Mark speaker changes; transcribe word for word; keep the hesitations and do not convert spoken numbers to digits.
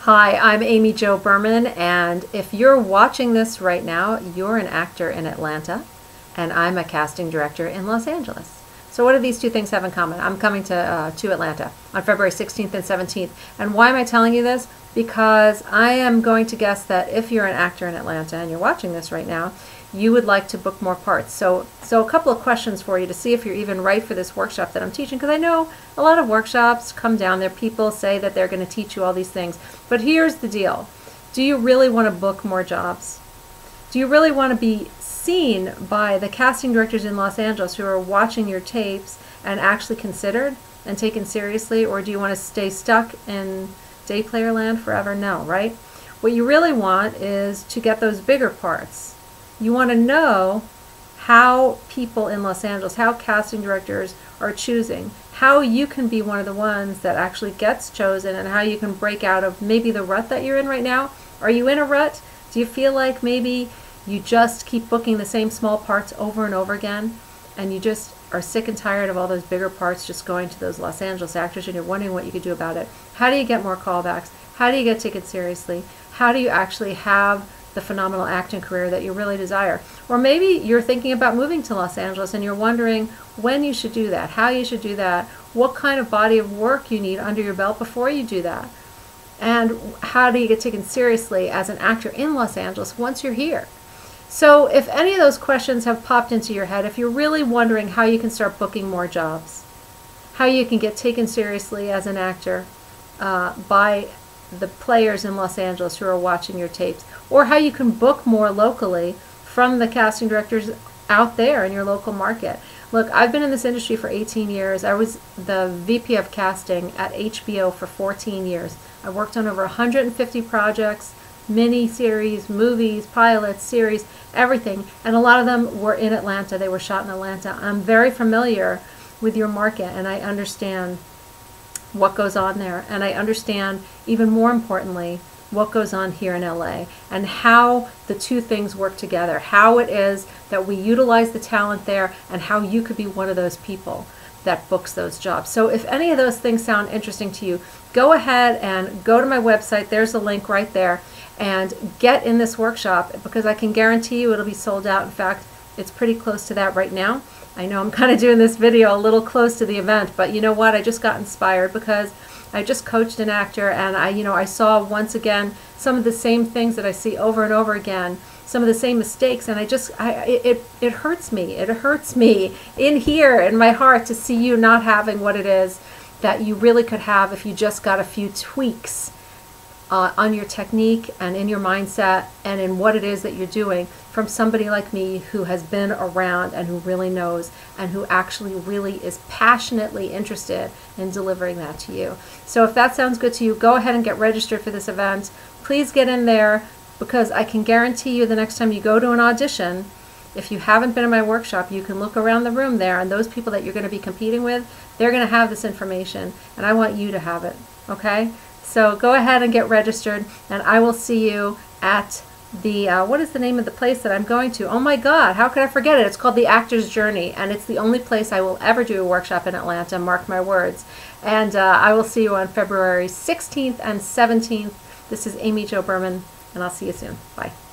Speaker 1: Hi, I'm Amy Jo Berman, and if you're watching this right now, you're an actor in Atlanta, and I'm a casting director in Los Angeles. So what do these two things have in common? I'm coming to, uh, to Atlanta on February sixteenth and seventeenth. And why am I telling you this? Because I am going to guess that if you're an actor in Atlanta and you're watching this right now, you would like to book more parts. So, so a couple of questions for you to see if you're even right for this workshop that I'm teaching, because I know a lot of workshops come down there, people say that they're going to teach you all these things. But here's the deal. Do you really want to book more jobs? Do you really want to be seen by the casting directors in Los Angeles who are watching your tapes and actually considered and taken seriously, or do you want to stay stuck in day player land forever? No, right? What you really want is to get those bigger parts. You want to know how people in Los Angeles, how casting directors are choosing, how you can be one of the ones that actually gets chosen, and how you can break out of maybe the rut that you're in right now. Are you in a rut? Do you feel like maybe you just keep booking the same small parts over and over again, and you just are sick and tired of all those bigger parts just going to those Los Angeles actors, and you're wondering what you could do about it? How do you get more callbacks? How do you get taken seriously? How do you actually have the phenomenal acting career that you really desire? Or maybe you're thinking about moving to Los Angeles and you're wondering when you should do that, how you should do that, what kind of body of work you need under your belt before you do that, and how do you get taken seriously as an actor in Los Angeles once you're here. So if any of those questions have popped into your head, if you're really wondering how you can start booking more jobs, how you can get taken seriously as an actor uh, by the players in Los Angeles who are watching your tapes, or how you can book more locally from the casting directors out there in your local market. Look, I've been in this industry for eighteen years. I was the V P of casting at H B O for fourteen years. I worked on over one hundred fifty projects, mini-series, movies, pilots, series, everything, and a lot of them were in Atlanta. They were shot in Atlanta. I'm very familiar with your market, and I understand what goes on there, and I understand, even more importantly, what goes on here in L A and how the two things work together, how it is that we utilize the talent there, and how you could be one of those people that books those jobs. So if any of those things sound interesting to you, go ahead and go to my website. There's a link right there, and get in this workshop, because I can guarantee you it'll be sold out. In fact, it's pretty close to that right now. I know I'm kind of doing this video a little close to the event, but you know what? I just got inspired because I just coached an actor, and I, you know, I saw once again some of the same things that I see over and over again, some of the same mistakes, and I just, I, it, it hurts me. It hurts me in here in my heart to see you not having what it is that you really could have if you just got a few tweaks Uh, on your technique and in your mindset and in what it is that you're doing from somebody like me who has been around and who really knows and who actually really is passionately interested in delivering that to you. So if that sounds good to you, go ahead and get registered for this event. Please get in there, because I can guarantee you the next time you go to an audition, if you haven't been in my workshop, you can look around the room there, and those people that you're going to be competing with, they're going to have this information, and I want you to have it, okay? So go ahead and get registered, and I will see you at the, uh, what is the name of the place that I'm going to? Oh my God, how could I forget it? It's called The Actor's Journey, and it's the only place I will ever do a workshop in Atlanta, mark my words. And uh, I will see you on February sixteenth and seventeenth. This is Amy Jo Berman, and I'll see you soon. Bye.